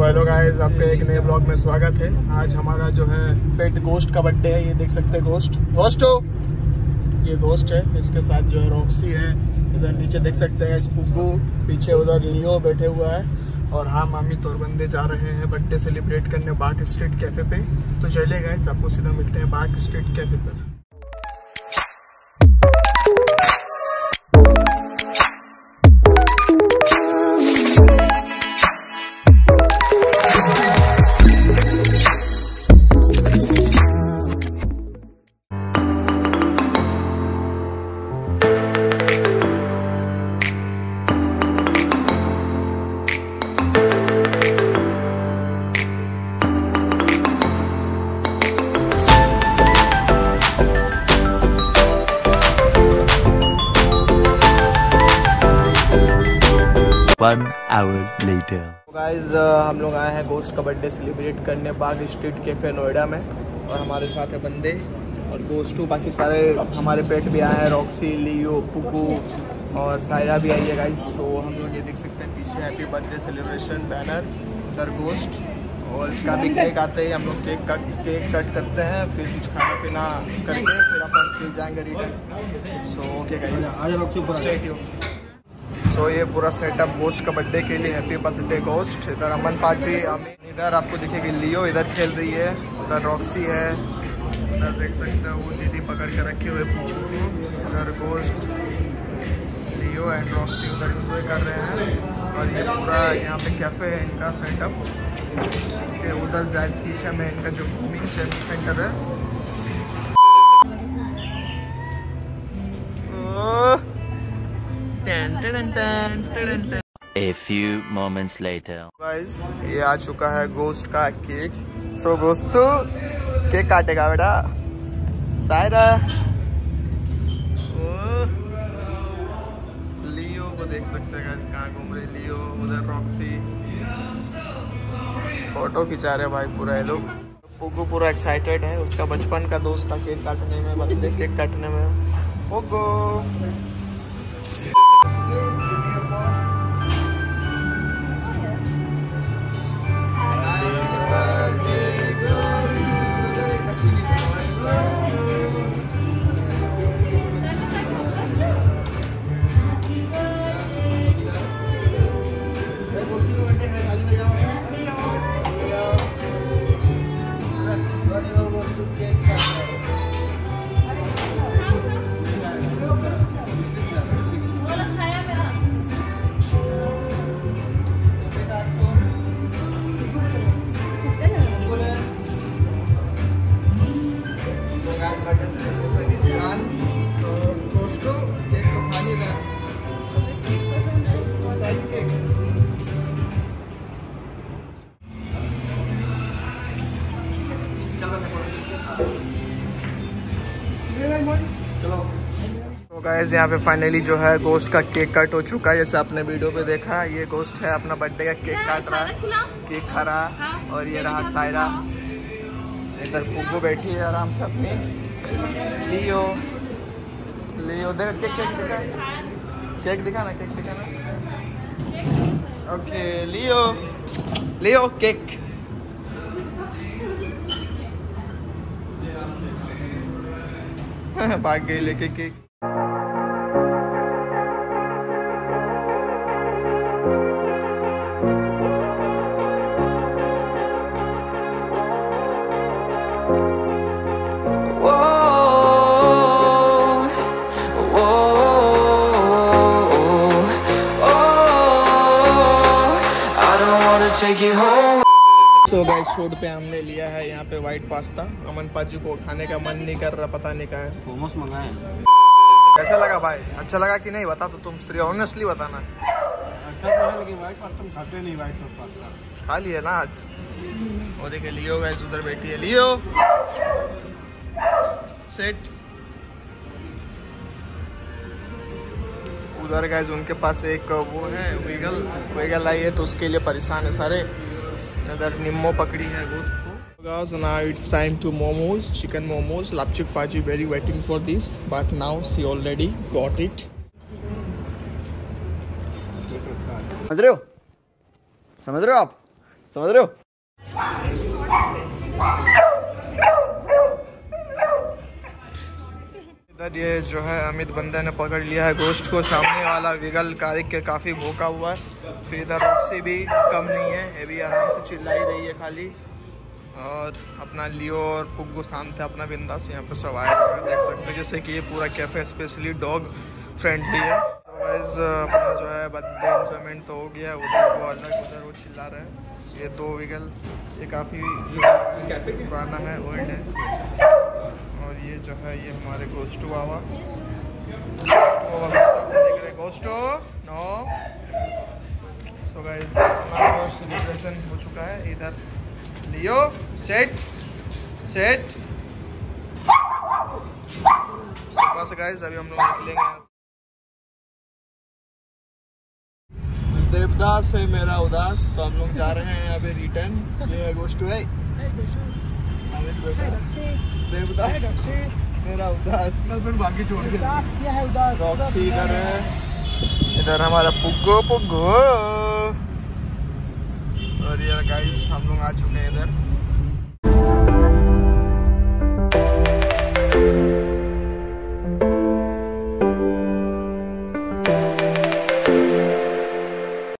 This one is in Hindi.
हेलो गाइस, आपके एक नए ब्लॉग में स्वागत है। आज हमारा जो है पेट गोस्ट का बर्थडे है। ये देख सकते हैं गोस्ट हो, ये गोस्ट है। इसके साथ जो है रॉक्सी है, इधर नीचे देख सकते हैं पुग्गू, पीछे उधर लियो बैठे हुआ है। और हाँ, मामी तोरबंदे जा रहे हैं बर्थडे सेलिब्रेट करने बाग स्ट्रीट कैफे पे। तो चलिए गाइस, आपको सीधा मिलते हैं बाग स्ट्रीट कैफे पर। One hour later. गाइस, हम लोग आए हैं गोस्ट का बर्थडे सेलिब्रेट करने बाग स्ट्रीट कैफे नोएडा में। और हमारे साथ है बंदे और गोस्टू, बाकी सारे हमारे पेट भी आए हैं। रॉक्सी, लियो, पुग्गू और सायरा भी आई है गाइस। तो हम लोग ये देख सकते हैं पीछे हैप्पी बर्थडे सेलिब्रेशन बैनर, उधर गोस्ट। और इसका भी केक आते ही हम लोग केक कट करते हैं, फिर कुछ खाना पीना करके फिर अपन फिर जाएंगे return. So okay guys, stay tuned. So ये पूरा सेटअप गोस्ट का बर्थडे के लिए। Happy birthday Ghost. इधर अमन पाजी, इधर आपको दिखेगी लियो, इधर खेल रही है, उधर रॉक्सी है, उधर देख सकते हो वो दीदी पकड़ के रखे हुए, उधर गोस्ट, लियो एंड रॉक्सी उधर एंजॉय कर रहे हैं। और ये पूरा यहाँ पे कैफे है इनका सेटअप। उधर जाए पीछे में इनका जो मेन सेंटर है। A few moments later. Guys, ये आ चुका है गोस्ट का केक। सो गोस्तू केक काटेगा बेटा। सायरा, लियो को देख सकते हैं गाइस, कहाँ घूम रहे लियो। उधर रॉक्सी फोटो खिंचा रहे भाई पूरा ये लोग। पुग्गू पूरा एक्साइटेड है, उसका बचपन का दोस्त था केक काटने में, बर्थडे केक काटने में। पुग्गू तो गाइस, यहाँ पे फाइनली जो है गोस्ट का केक कट हो चुका है। जैसे आपने वीडियो पे देखा, ये गोस्ट है अपना बर्थडे का केक काट रहा है, केक खा रहा। और ये रहा सायरा, इधर पुग्गू बैठी है आराम से अपनी। लियो देखा केक दिखा ना, केक दिखा ना। Okay Leo cake. भाग गई लेके केक। सो गाइस, फूड पे हमने लिया है यहाँ पे व्हाइट पास्ता। अमन पाजी को खाने का मन नहीं कर रहा, पता नहीं क्या है। मोमोस मंगाए। कैसा लगा भाई? अच्छा लगा कि नहीं? बता तो तुम, ऑनेस्टली बताना। अच्छा लगा, लेकिन व्हाइट पास्ता हम खाते नहीं। व्हाइट सॉस पास्ता खा लिया ना आज। वो देखिए लियो गाइस उधर बैठी है। लियो सेट। उधर गाइस उनके पास एक वो है वीगल आई है, तो उसके लिए परेशान है सारे। इधर निम्मो पकड़ी है गोस्ट को। Guys, now it's time to momos, chicken momos. Lapchuk Paji very waiting for this, but now she already got it. समझ रहे हो आप? समझ रहे हो? इधर ये जो है अमित बंदे ने पकड़ लिया है गोश्त को। सामने वाला विगल कारिक के काफ़ी भूखा हुआ है। फिर इधर रॉक्सी भी कम नहीं है, ये भी आराम से चिल्ला ही रही है खाली। और अपना लियो और पुग्गू शांत है अपना बिंदास यहाँ पे सब आए हुए हैं, देख सकते हैं। जैसे कि ये पूरा कैफ़े स्पेशली डॉग फ्रेंडली है। तो गाइस अपना जो है बर्थडे एंजॉयमेंट तो हो गया। उधर वो अलग, उधर वो चिल्ला रहे हैं। ये दो विगल, ये काफ़ी पुराना है, ओल्ड है। और ये जो है ये हमारे गोस्टू बाबा, वो गुस्सा से देख रहे गोस्टू नो। सो गाइस सेलिब्रेशन हो चुका है। इधर लियो सेट सेट बस गाइस अभी हम लोग निकलेंगे। देवदास है मेरा उदास, तो हम लोग जा रहे हैं अभी रिटर्न। ये है गोस्टू है अमित बेटा, देवदास मेरा उदास, बाकी छोड़ के क्या है उदास। रॉक्सी इधर है, इधर हमारा पुग्गो पुग्गो। और यार गाइस हम लोग आ चुके हैं इधर।